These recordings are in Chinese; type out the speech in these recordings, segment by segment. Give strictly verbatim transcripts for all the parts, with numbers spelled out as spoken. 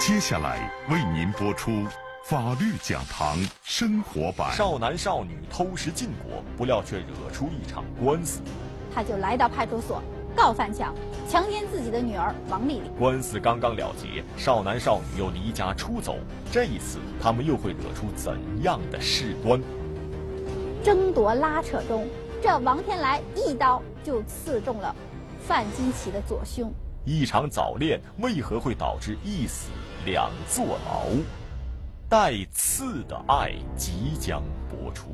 接下来为您播出法律讲堂生活版。 少男少女偷食禁果，不料却惹出一场官司。 他就来到派出所告范强强奸自己的女儿王丽丽。 官司刚刚了结，少男少女又离家出走，这一次他们又会惹出怎样的事端？ 争夺拉扯中，这王天来一刀就刺中了范金奇的左胸。 一场早恋为何会导致一死两坐牢？带刺的爱即将播出。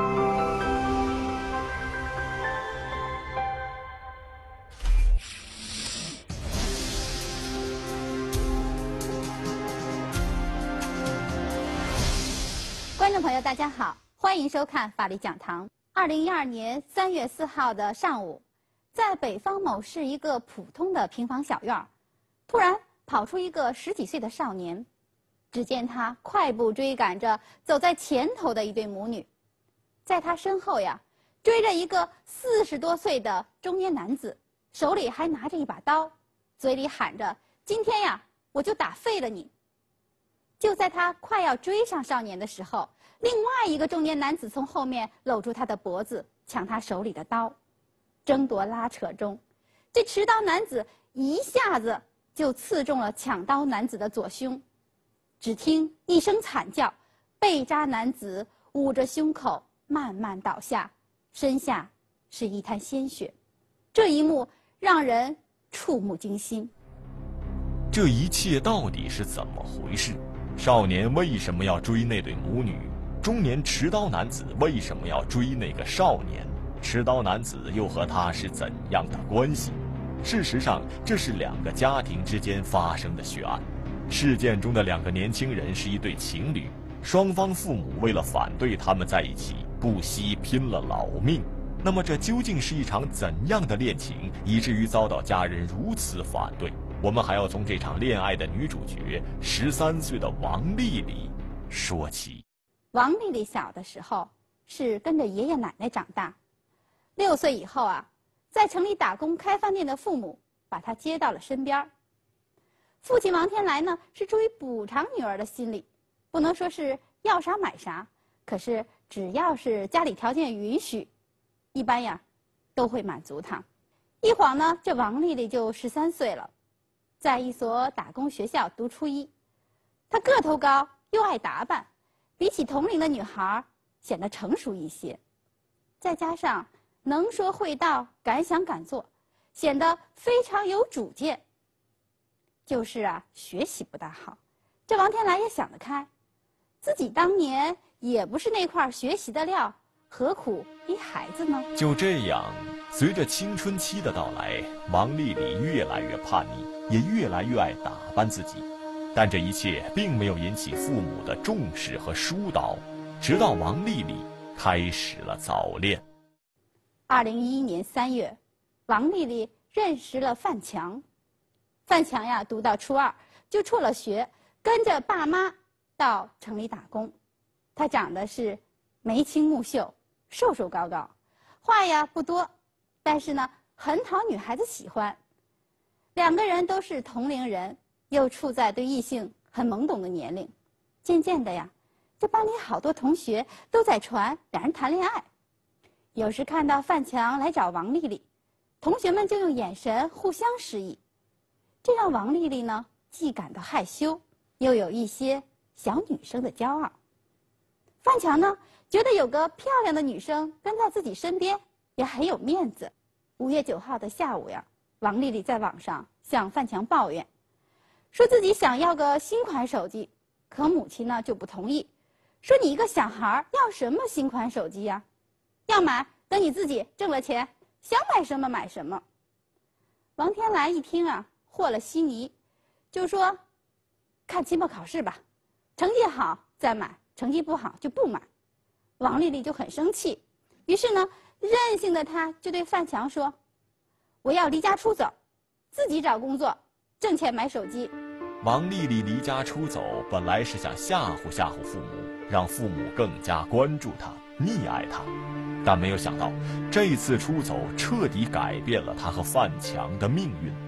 观众朋友，大家好，欢迎收看法律讲堂。二零一二年三月四号的上午，在北方某市一个普通的平房小院，突然跑出一个十几岁的少年。只见他快步追赶着走在前头的一对母女，在他身后呀，追着一个四十多岁的中年男子，手里还拿着一把刀，嘴里喊着：“今天呀，我就打废了你！”就在他快要追上少年的时候，另外一个中年男子从后面搂住他的脖子，抢他手里的刀。争夺拉扯中，这持刀男子一下子就刺中了抢刀男子的左胸。只听一声惨叫，被扎男子捂着胸口慢慢倒下，身下是一滩鲜血。这一幕让人触目惊心。 这一切到底是怎么回事？少年为什么要追那对母女？中年持刀男子为什么要追那个少年？持刀男子又和他是怎样的关系？事实上，这是两个家庭之间发生的血案。事件中的两个年轻人是一对情侣，双方父母为了反对他们在一起，不惜拼了老命。那么这究竟是一场怎样的恋情，以至于遭到家人如此反对？我们还要从这场恋爱的女主角十三岁的王丽丽说起。 王丽丽小的时候是跟着爷爷奶奶长大，六岁以后啊，在城里打工开饭店的父母把她接到了身边。父亲王天来呢，是出于补偿女儿的心理，不能说是要啥买啥，可是只要是家里条件允许，一般呀都会满足她。一晃呢，这王丽丽就十三岁了，在一所打工学校读初一。她个头高又爱打扮，比起同龄的女孩显得成熟一些，再加上能说会道，敢想敢做，显得非常有主见。就是啊，学习不大好。这王天来也想得开，自己当年也不是那块学习的料，何苦逼孩子呢？ 就这样，随着青春期的到来，王丽丽越来越叛逆，也越来越爱打扮自己。但这一切并没有引起父母的重视和疏导，直到王丽丽开始了早恋。 二零一一年三月，王丽丽认识了范强。范强呀，读到初二就辍了学，跟着爸妈到城里打工。他长得是眉清目秀，瘦瘦高高，话呀不多，但是呢很讨女孩子喜欢。两个人都是同龄人，又处在对异性很懵懂的年龄。渐渐的呀，这班里好多同学都在传两人谈恋爱。有时看到范强来找王丽丽，同学们就用眼神互相示意。这让王丽丽呢，既感到害羞，又有一些小女生的骄傲。范强呢，觉得有个漂亮的女生跟在自己身边，也很有面子。五月九号的下午呀，王丽丽在网上向范强抱怨，说自己想要个新款手机，可母亲呢就不同意，说你一个小孩要什么新款手机呀？要买等你自己挣了钱，想买什么买什么。王天来一听啊，和了稀泥，就说看期末考试吧，成绩好再买，成绩不好就不买。王丽丽就很生气，于是呢，任性的她就对范强说，我要离家出走，自己找工作挣钱买手机。 王丽丽离家出走，本来是想吓唬吓唬父母，让父母更加关注她，溺爱她。但没有想到，这次出走彻底改变了她和范强的命运，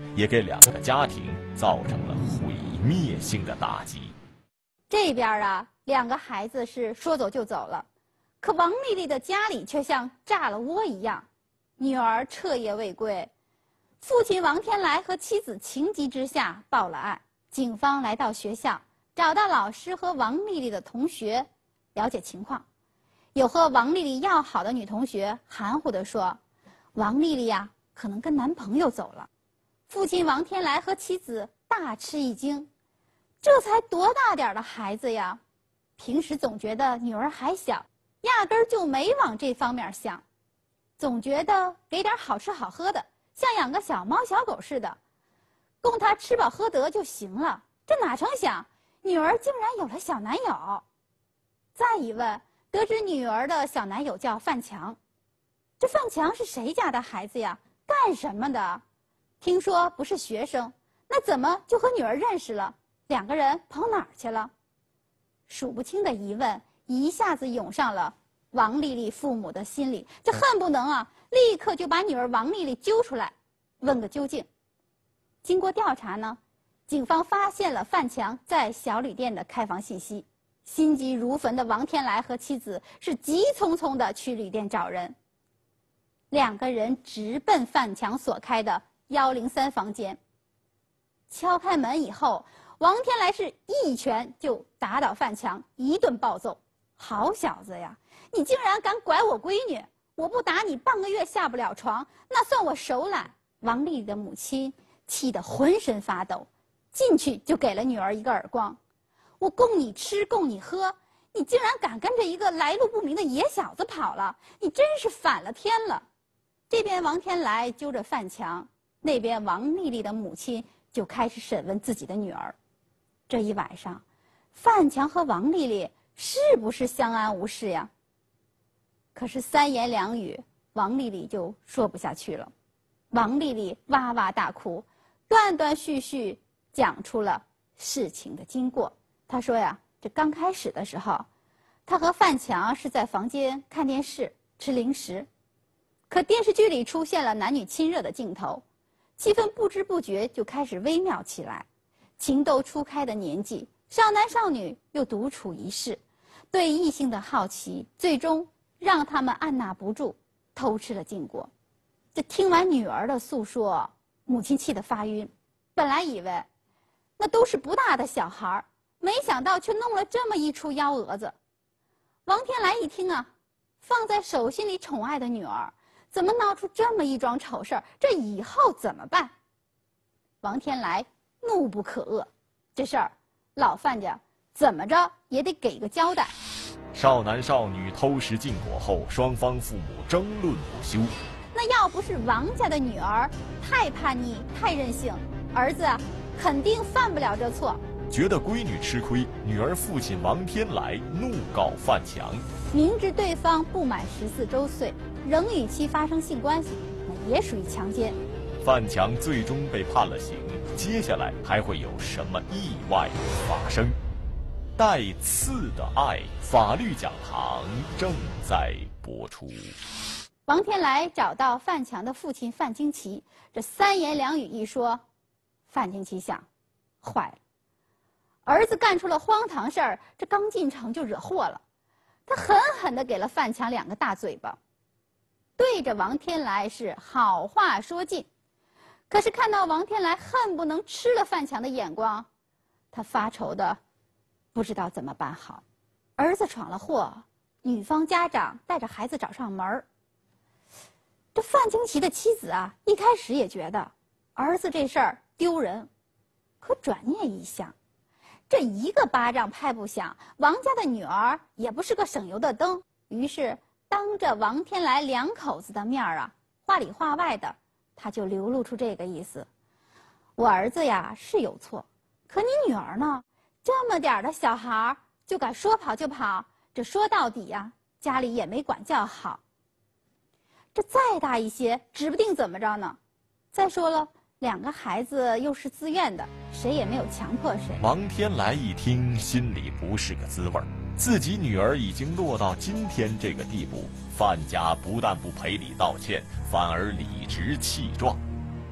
也给两个家庭造成了毁灭性的打击。 这边啊，两个孩子是说走就走了，可王丽丽的家里却像炸了窝一样，女儿彻夜未归。父亲王天来和妻子情急之下报了案，警方来到学校，找到老师和王丽丽的同学，了解情况。有和王丽丽要好的女同学含糊地说，王丽丽呀、啊，可能跟男朋友走了。父亲王天来和妻子大吃一惊，这才多大点的孩子呀，平时总觉得女儿还小，压根儿就没往这方面想，总觉得给点好吃好喝的，像养个小猫小狗似的，供她吃饱喝得就行了。这哪成想，女儿竟然有了小男友。再一问，得知女儿的小男友叫范强。这范强是谁家的孩子呀？干什么的？听说不是学生，那怎么就和女儿认识了？两个人跑哪儿去了？数不清的疑问一下子涌上了王丽丽父母的心里，这恨不能啊，立刻就把女儿王丽丽揪出来，问个究竟。经过调查呢，警方发现了范强在小旅店的开房信息。心急如焚的王天来和妻子是急匆匆地去旅店找人。两个人直奔范强所开的一零三房间。敲开门以后，王天来是一拳就打倒范强，一顿暴揍。好小子呀，你竟然敢拐我闺女，我不打你半个月下不了床，那算我手懒。王丽丽的母亲气得浑身发抖，进去就给了女儿一个耳光。我供你吃供你喝，你竟然敢跟着一个来路不明的野小子跑了，你真是反了天了。这边王天来揪着范强，那边王丽丽的母亲就开始审问自己的女儿。这一晚上，范强和王丽丽是不是相安无事呀？可是三言两语，王丽丽就说不下去了。王丽丽哇哇大哭，断断续续讲出了事情的经过。她说呀，这刚开始的时候，她和范强是在房间看电视吃零食，可电视剧里出现了男女亲热的镜头，气氛不知不觉就开始微妙起来。情窦初开的年纪，少男少女又独处一室，对异性的好奇最终让他们按捺不住，偷吃了禁果。这听完女儿的诉说，母亲气得发晕。本来以为那都是不大的小孩，没想到却弄了这么一出幺蛾子。王天来一听啊，放在手心里宠爱的女儿，怎么闹出这么一桩丑事儿？这以后怎么办？王天来怒不可遏，这事儿老范家怎么着也得给个交代。 少男少女偷食禁果后，双方父母争论不休。 那要不是王家的女儿太叛逆太任性，儿子啊肯定犯不了这错。 觉得闺女吃亏，女儿父亲王天来怒告范强。 明知对方不满十四周岁，仍与其发生性关系，那也属于强奸。 范强最终被判了刑，接下来还会有什么意外发生？带刺的爱法律讲堂正在播出。 王天来找到范强的父亲范惊奇，这三言两语一说，范惊奇想，坏了，儿子干出了荒唐事儿，这刚进城就惹祸了。他狠狠地给了范强两个大嘴巴，对着王天来是好话说尽。可是看到王天来恨不能吃了范强的眼光，他发愁的不知道怎么办好。儿子闯了祸，女方家长带着孩子找上门儿。这范惊奇的妻子啊，一开始也觉得儿子这事儿丢人，可转念一想，这一个巴掌拍不响，王家的女儿也不是个省油的灯。于是当着王天来两口子的面儿啊，话里话外的他就流露出这个意思：我儿子呀是有错，可你女儿呢，这么点儿的小孩儿就敢说跑就跑，这说到底呀，家里也没管教好。这再大一些，指不定怎么着呢。再说了，两个孩子又是自愿的，谁也没有强迫谁。 王天来一听，心里不是个滋味儿。自己女儿已经落到今天这个地步，范家不但不赔礼道歉，反而理直气壮。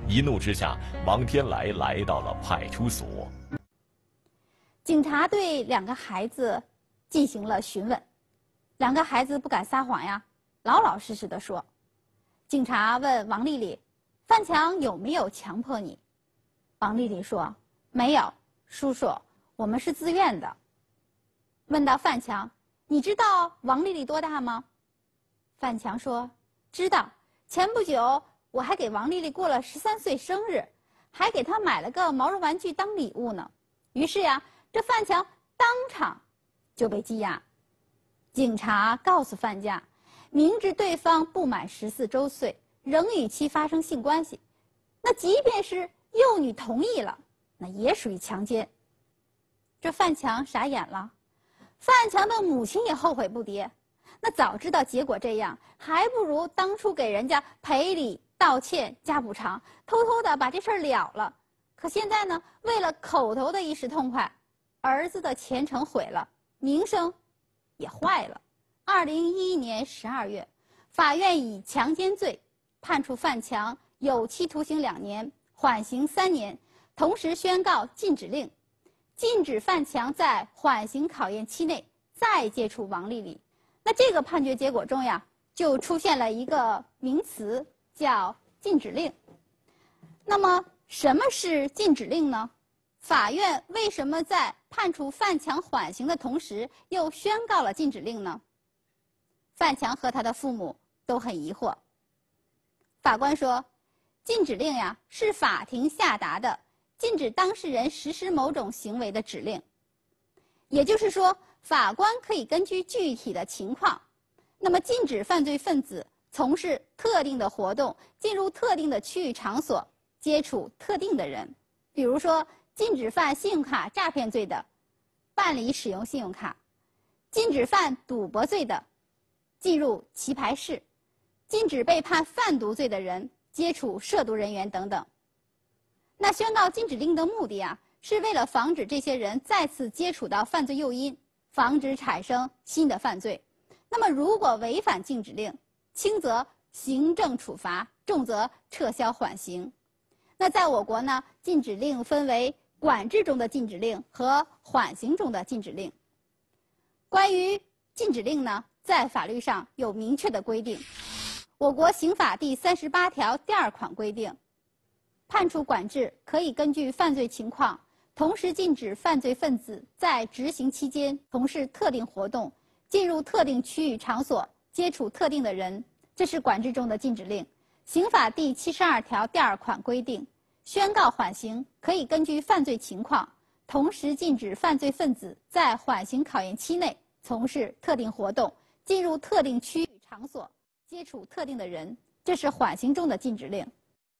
一怒之下，王天来来到了派出所。 警察对两个孩子进行了询问，两个孩子不敢撒谎呀，老老实实的说。警察问王丽丽：“范强有没有强迫你？”王丽丽说：“没有，叔叔，我们是自愿的。”问到范强：“你知道王丽丽多大吗？”范强说：“知道，前不久我还给王丽丽过了十三岁生日，还给她买了个毛绒玩具当礼物呢。”于是呀，这范强当场就被羁押。警察告诉范家，明知对方不满十四周岁，仍与其发生性关系，那即便是幼女同意了，那也属于强奸。这范强傻眼了。范强的母亲也后悔不迭，那早知道结果这样，还不如当初给人家赔礼道歉加补偿，偷偷的把这事儿了了。可现在呢，为了口头的一时痛快，儿子的前程毁了，名声也坏了。二零一一年十二月，法院以强奸罪判处范强有期徒刑两年，缓刑三年，同时宣告禁止令，禁止范强在缓刑考验期内再接触王丽丽。那这个判决结果中呀，就出现了一个名词，叫禁止令。那么什么是禁止令呢？法院为什么在判处范强缓刑的同时，又宣告了禁止令呢？范强和他的父母都很疑惑。法官说，禁止令呀，是法庭下达的禁止当事人实施某种行为的指令。也就是说，法官可以根据具体的情况，那么禁止犯罪分子从事特定的活动，进入特定的区域场所，接触特定的人。比如说，禁止犯信用卡诈骗罪的，办理使用信用卡；禁止犯赌博罪的，进入棋牌室；禁止被判贩毒罪的人接触涉毒人员等等。那宣告禁止令的目的啊，是为了防止这些人再次接触到犯罪诱因，防止产生新的犯罪。那么如果违反禁止令，轻则行政处罚，重则撤销缓刑。那在我国呢，禁止令分为管制中的禁止令和缓刑中的禁止令。关于禁止令呢，在法律上有明确的规定。我国刑法第三十八条第二款规定，判处管制可以根据犯罪情况，同时禁止犯罪分子在执行期间从事特定活动，进入特定区域场所，接触特定的人，这是管制中的禁止令。刑法第七十二条第二款规定，宣告缓刑可以根据犯罪情况，同时禁止犯罪分子在缓刑考验期内从事特定活动，进入特定区域场所，接触特定的人，这是缓刑中的禁止令。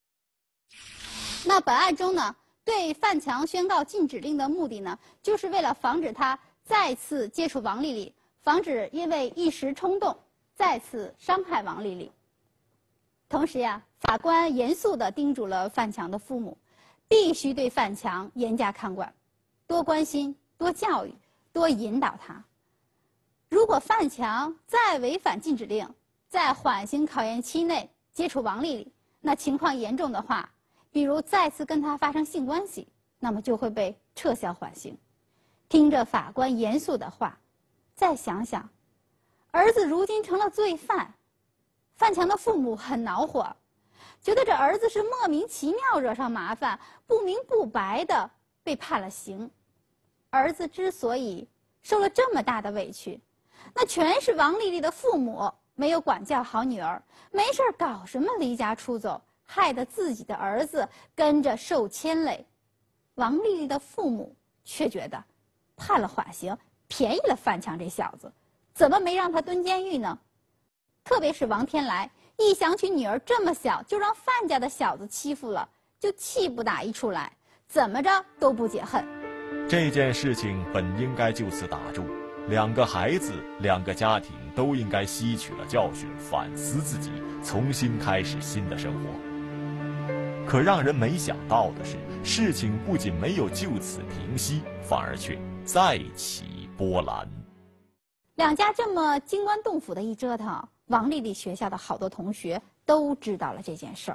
那本案中呢，对范强宣告禁止令的目的呢，就是为了防止他再次接触王丽丽，防止因为一时冲动再次伤害王丽丽。同时呀，法官严肃地叮嘱了范强的父母，必须对范强严加看管，多关心、多教育、多引导他。如果范强再违反禁止令，在缓刑考验期内接触王丽丽，那情况严重的话，比如再次跟他发生性关系，那么就会被撤销缓刑。听着法官严肃的话，再想想，儿子如今成了罪犯，范强的父母很恼火，觉得这儿子是莫名其妙惹上麻烦，不明不白的被判了刑。儿子之所以受了这么大的委屈，那全是王丽丽的父母没有管教好女儿，没事搞什么离家出走，害得自己的儿子跟着受牵累。王丽丽的父母却觉得判了缓刑，便宜了范强这小子，怎么没让他蹲监狱呢？特别是王天来，一想起女儿这么小就让范家的小子欺负了，就气不打一处来，怎么着都不解恨。 这件事情本应该就此打住，两个孩子，两个家庭都应该吸取了教训，反思自己，重新开始新的生活。可让人没想到的是，事情不仅没有就此停息，反而却再起波澜。 两家这么惊棺动斧的一折腾，王丽丽学校的好多同学都知道了这件事儿，大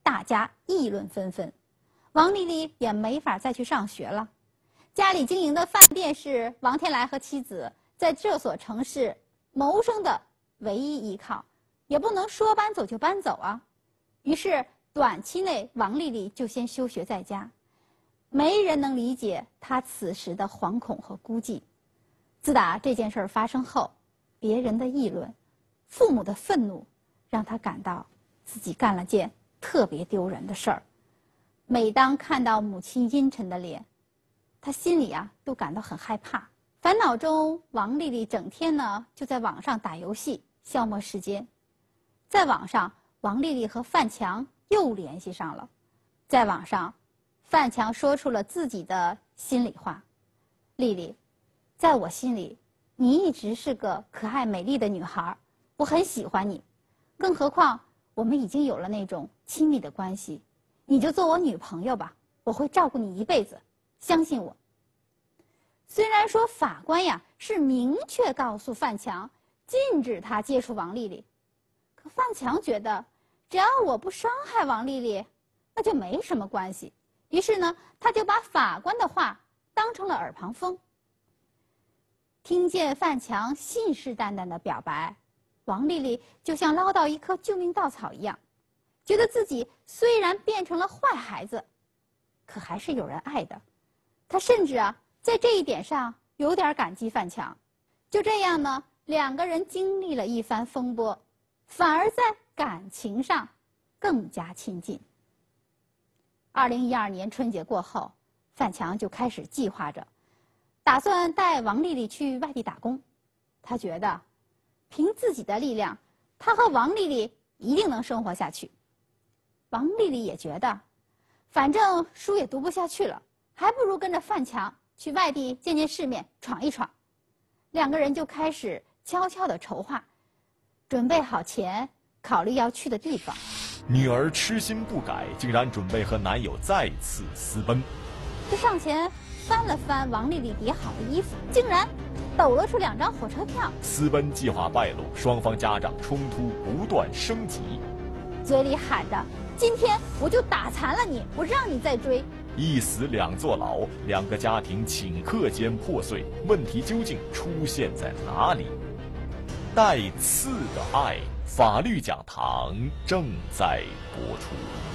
大家议论纷纷。王丽丽也没法再去上学了，家里经营的饭店是王天来和妻子在这所城市谋生的唯一依靠，也不能说搬走就搬走啊。于是短期内王丽丽就先休学在家，没人能理解她此时的惶恐和孤寂。自打这件事发生后，别人的议论，父母的愤怒，让她感到自己干了件特别丢人的事儿。每当看到母亲阴沉的脸，她心里啊都感到很害怕。烦恼中，王丽丽整天呢就在网上打游戏消磨时间。在网上，王丽丽和范强又联系上了。在网上，范强说出了自己的心里话：丽丽，在我心里，你一直是个可爱美丽的女孩，我很喜欢你。更何况我们已经有了那种亲密的关系，你就做我女朋友吧，我会照顾你一辈子，相信我。虽然说法官呀是明确告诉范强禁止他接触王丽丽，可范强觉得只要我不伤害王丽丽，那就没什么关系。于是呢，他就把法官的话当成了耳旁风。听见范强信誓旦旦的表白，王丽丽就像捞到一颗救命稻草一样，觉得自己虽然变成了坏孩子，可还是有人爱的。她甚至啊在这一点上有点感激范强。就这样呢，两个人经历了一番风波，反而在感情上更加亲近。二零一二年春节过后，范强就开始计划着，打算带王丽丽去外地打工。他觉得凭自己的力量，他和王丽丽一定能生活下去。王丽丽也觉得反正书也读不下去了，还不如跟着范强去外地见见世面，闯一闯。两个人就开始悄悄地筹划，准备好钱，考虑要去的地方。 女儿痴心不改，竟然准备和男友再次私奔。 就上前翻了翻王丽丽叠好的衣服，竟然抖了出两张火车票。 私奔计划败露，双方家长冲突不断升级， 嘴里喊着今天我就打残了你，我让你再追。 一死两坐牢，两个家庭顷刻间破碎，问题究竟出现在哪里？带刺的爱，法律讲堂正在播出。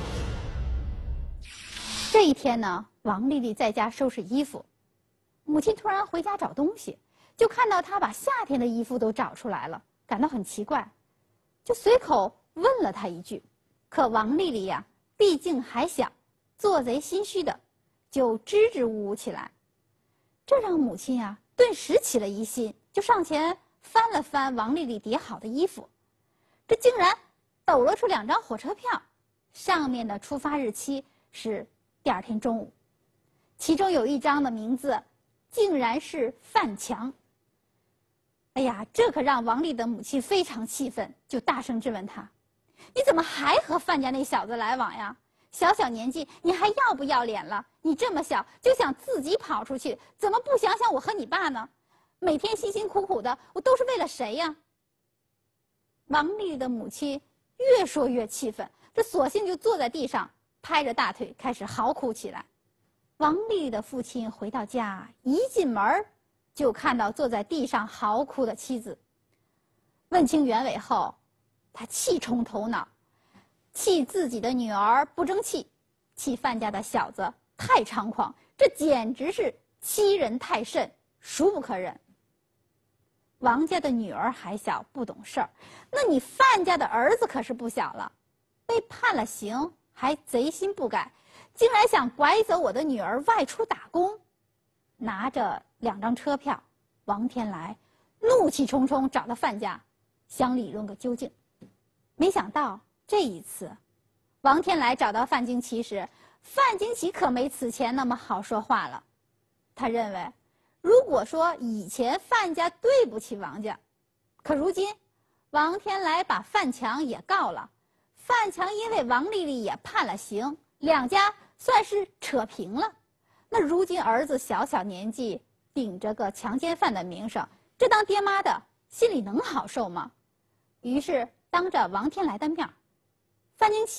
这一天呢，王丽丽在家收拾衣服，母亲突然回家找东西，就看到她把夏天的衣服都找出来了，感到很奇怪，就随口问了她一句。可王丽丽呀，毕竟还小，做贼心虚的，就支支吾吾起来。这让母亲呀顿时起了疑心，就上前翻了翻王丽丽叠好的衣服，这竟然抖了出两张火车票，上面的出发日期是第二天中午，其中有一张的名字竟然是范强。哎呀，这可让王丽的母亲非常气愤，就大声质问他：你怎么还和范家那小子来往呀？小小年纪你还要不要脸了？你这么小就想自己跑出去，怎么不想想我和你爸呢？每天辛辛苦苦的，我都是为了谁呀？王丽丽的母亲越说越气愤，这索性就坐在地上拍着大腿开始嚎哭起来。王丽丽的父亲回到家，一进门就看到坐在地上嚎哭的妻子。问清原委后，他气冲头脑，气自己的女儿不争气，气范家的小子太猖狂，这简直是欺人太甚，孰不可忍。王家的女儿还小，不懂事儿，那你范家的儿子可是不小了，被判了刑还贼心不改，竟然想拐走我的女儿外出打工。拿着两张车票，王天来怒气冲冲找到范家，想理论个究竟。没想到这一次，王天来找到范惊奇时，范惊奇可没此前那么好说话了。他认为，如果说以前范家对不起王家，可如今王天来把范强也告了，范强因为王丽丽也判了刑，两家算是扯平了。那如今儿子小小年纪顶着个强奸犯的名声，这当爹妈的心里能好受吗？于是当着王天来的面，范惊奇啊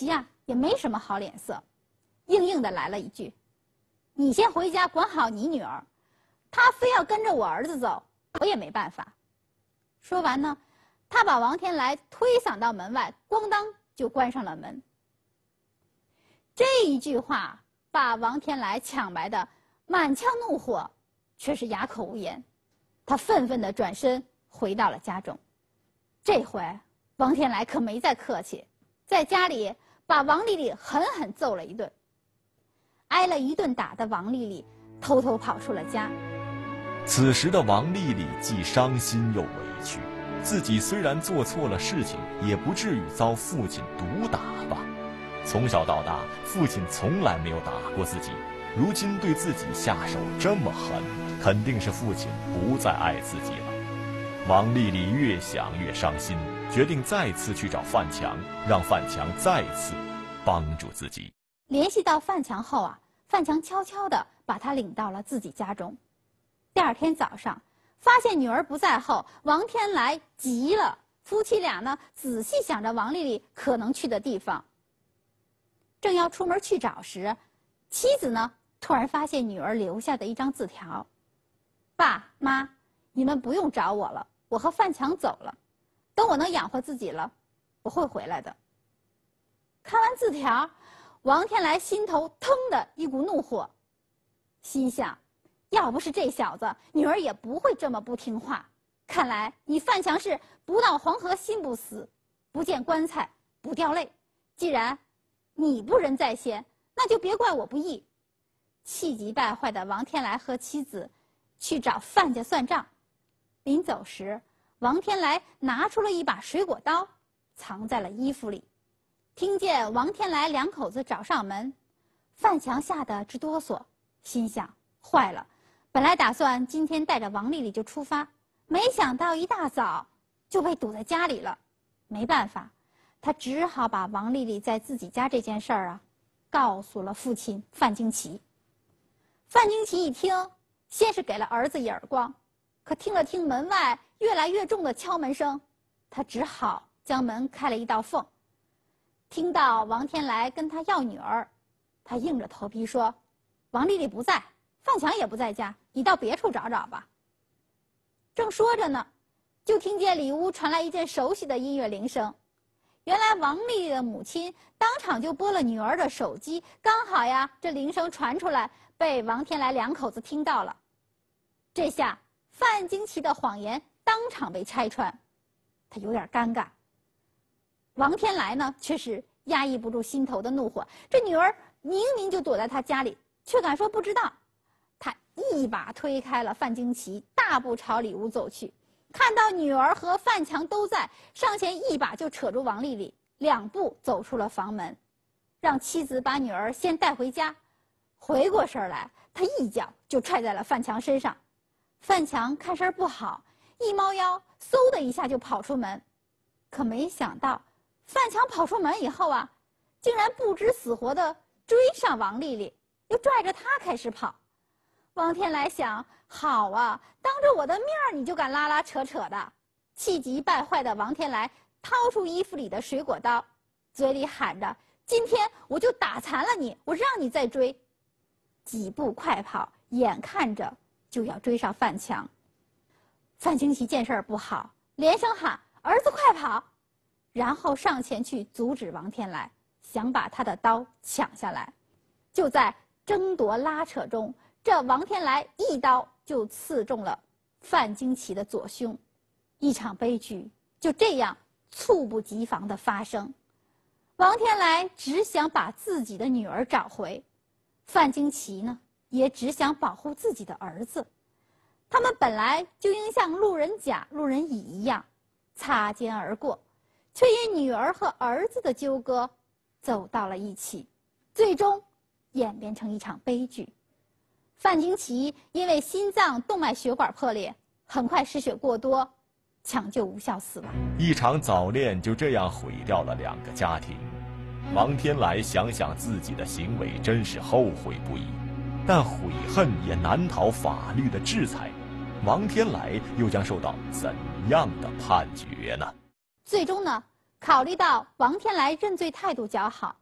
也没什么好脸色，硬硬的来了一句：“你先回家管好你女儿，她非要跟着我儿子走，我也没办法。”说完呢，他把王天来推搡到门外，咣当就关上了门。这一句话把王天来抢白的满腔怒火，却是哑口无言。他愤愤地转身回到了家中。这回王天来可没再客气，在家里把王丽丽狠狠揍了一顿。挨了一顿打的王丽丽偷偷跑出了家。 此时的王丽丽既伤心又委屈，自己虽然做错了事情，也不至于遭父亲毒打吧。从小到大，父亲从来没有打过自己，如今对自己下手这么狠，肯定是父亲不再爱自己了。王丽丽越想越伤心，决定再次去找范强，让范强再次帮助自己。 联系到范强后啊，范强悄悄地把她领到了自己家中。第二天早上，发现女儿不在后，王天来急了。夫妻俩呢，仔细想着王丽丽可能去的地方。正要出门去找时，妻子呢突然发现女儿留下的一张字条：“爸妈，你们不用找我了，我和范强走了。等我能养活自己了，我会回来的。”看完字条，王天来心头腾的一股怒火，心想：要不是这小子，女儿也不会这么不听话。看来你范强是不到黄河心不死，不见棺材不掉泪。既然你不仁在先，那就别怪我不义。气急败坏的王天来和妻子去找范家算账。临走时，王天来拿出了一把水果刀，藏在了衣服里。听见王天来两口子找上门，范强吓得直哆嗦，心想：坏了，本来打算今天带着王丽丽就出发，没想到一大早就被堵在家里了。没办法，他只好把王丽丽在自己家这件事儿啊，告诉了父亲范惊奇。范惊奇一听，先是给了儿子一耳光，可听了听门外越来越重的敲门声，他只好将门开了一道缝。听到王天来跟他要女儿，他硬着头皮说：“王丽丽不在，范强也不在家，你到别处找找吧。”正说着呢，就听见里屋传来一阵熟悉的音乐铃声。原来王丽丽的母亲当场就拨了女儿的手机，刚好呀，这铃声传出来，被王天来两口子听到了。这下范惊奇的谎言当场被拆穿，他有点尴尬。王天来呢，却是压抑不住心头的怒火。这女儿明明就躲在他家里，却敢说不知道。他一把推开了范惊奇，大步朝里屋走去。看到女儿和范强都在，上前一把就扯住王丽丽，两步走出了房门，让妻子把女儿先带回家。回过神来，他一脚就踹在了范强身上。范强看身不好，一猫腰，嗖的一下就跑出门。可没想到，范强跑出门以后啊，竟然不知死活的追上王丽丽，又拽着她开始跑。王天来想：好啊，当着我的面你就敢拉拉扯扯的。气急败坏的王天来掏出衣服里的水果刀，嘴里喊着：今天我就打残了你，我让你再追。几步快跑，眼看着就要追上范强。范惊奇见事儿不好，连声喊：儿子快跑！然后上前去阻止王天来，想把他的刀抢下来。就在争夺拉扯中，这王天来一刀就刺中了范惊奇的左胸，一场悲剧就这样猝不及防地发生。王天来只想把自己的女儿找回，范惊奇呢，也只想保护自己的儿子。他们本来就应像路人甲、路人乙一样擦肩而过，却因女儿和儿子的纠葛走到了一起，最终演变成一场悲剧。范惊奇因为心脏动脉血管破裂，很快失血过多，抢救无效死亡。 一场早恋就这样毁掉了两个家庭。王天来想想自己的行为，真是后悔不已，但悔恨也难逃法律的制裁。王天来又将受到怎样的判决呢？ 最终呢，考虑到王天来认罪态度较好，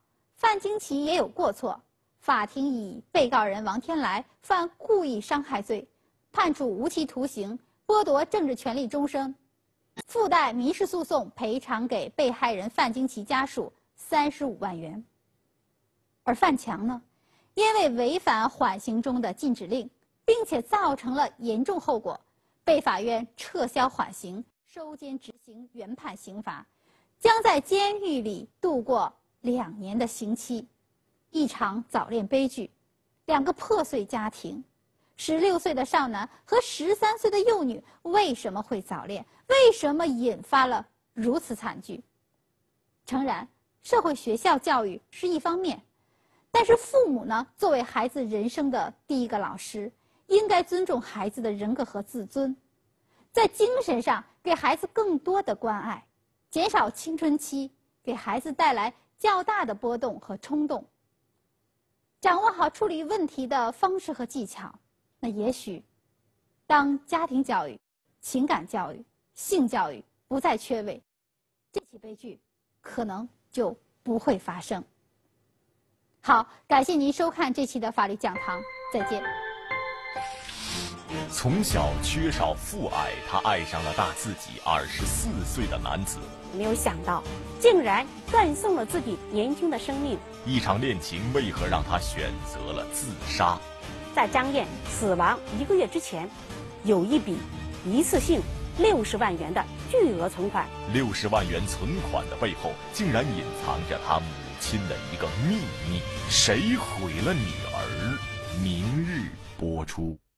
范金奇也有过错，法庭以被告人王天来犯故意伤害罪，判处无期徒刑，剥夺政治权利终生，附带民事诉讼赔偿给被害人范金奇家属三十五万元。而范强呢，因为违反缓刑中的禁止令，并且造成了严重后果，被法院撤销缓刑，收监执行原判刑罚，将在监狱里度过两年的刑期。一场早恋悲剧，两个破碎家庭，十六岁的少男和十三岁的幼女为什么会早恋？为什么引发了如此惨剧？诚然，社会学校教育是一方面，但是父母呢，作为孩子人生的第一个老师，应该尊重孩子的人格和自尊，在精神上给孩子更多的关爱，减少青春期给孩子带来较大的波动和冲动。掌握好处理问题的方式和技巧，那也许当家庭教育、情感教育、性教育不再缺位，这起悲剧可能就不会发生。好，感谢您收看这期的法律讲堂，再见。 从小缺少父爱，他爱上了大自己二十四岁的男子。 没有想到，竟然断送了自己年轻的生命。 一场恋情为何让他选择了自杀？ 在张燕死亡一个月之前，有一笔一次性六十万元的巨额存款。 六十万元存款的背后，竟然隐藏着他母亲的一个秘密。谁毁了女儿？明日播出。